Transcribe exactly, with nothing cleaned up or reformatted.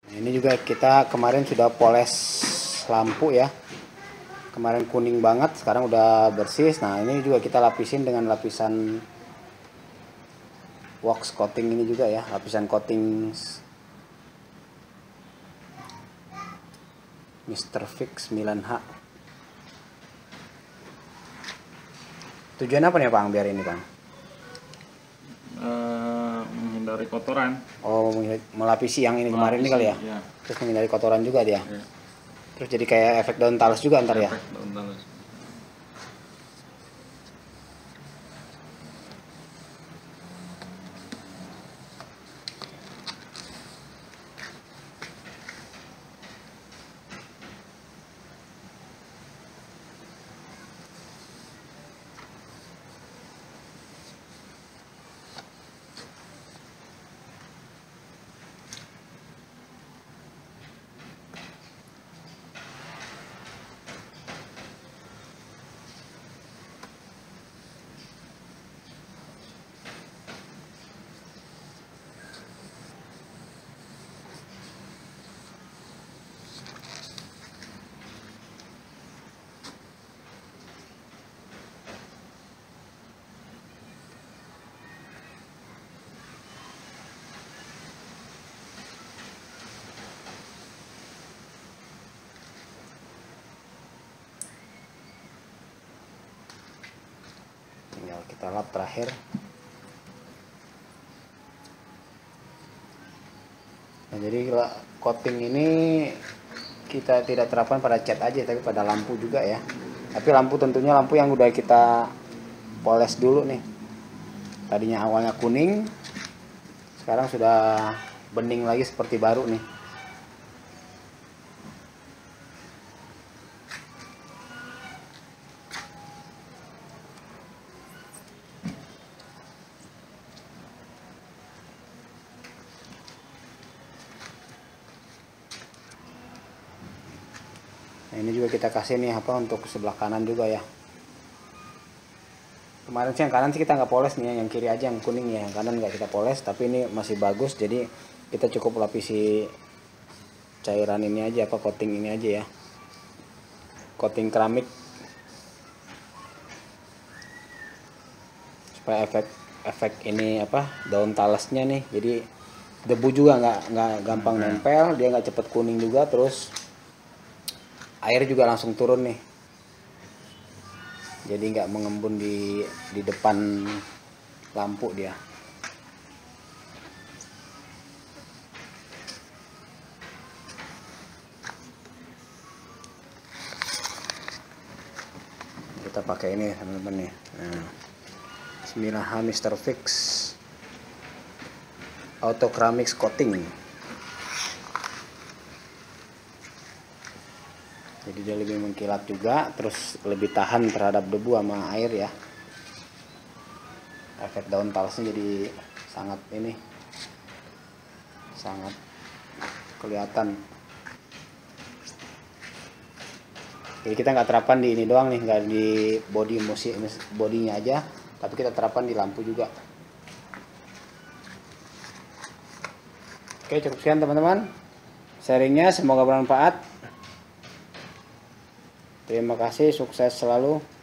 Nah, ini juga kita kemarin sudah poles lampu ya. Kemarin kuning banget, sekarang udah bersih. Nah, ini juga kita lapisin dengan lapisan wax coating ini juga ya, lapisan coating Mister Fix sembilan H. Tujuan apa nih Bang biar ini Bang? Uh, menghindari kotoran. Oh, melapisi yang ini kemarin ini kali ya? Ya. Terus menghindari kotoran juga dia. Ya. Terus jadi kayak efek daun talas juga ntar ya? Efek daun talas. Tinggal kita lap terakhir. Nah, jadi coating ini kita tidak terapkan pada cat aja, tapi pada lampu juga ya. Tapi lampu tentunya lampu yang udah kita poles dulu nih. Tadinya awalnya kuning, sekarang sudah bening lagi seperti baru nih. Nah, ini juga kita kasih nih apa untuk sebelah kanan juga ya. Kemarin sih yang kanan sih kita nggak poles nih ya, yang kiri aja yang kuning ya, yang kanan nggak kita poles, tapi ini masih bagus, jadi kita cukup lapisi cairan ini aja, apa coating ini aja ya, coating keramik, supaya efek efek ini apa daun talasnya nih, jadi debu juga nggak nggak gampang nempel, dia nggak cepet kuning juga, terus air juga langsung turun nih, jadi nggak mengembun di di depan lampu dia. Kita pakai ini teman-teman nih. Nah, sembilan H Mister Fix Auto Ceramics Coating. Jadi dia lebih mengkilat juga, terus lebih tahan terhadap debu sama air ya. Efek daun talasnya jadi sangat ini, sangat kelihatan. Jadi kita nggak terapkan di ini doang nih, nggak di body musik bodinya aja, tapi kita terapkan di lampu juga. Oke, cukup sekian teman-teman sharingnya, semoga bermanfaat. Terima kasih, sukses selalu.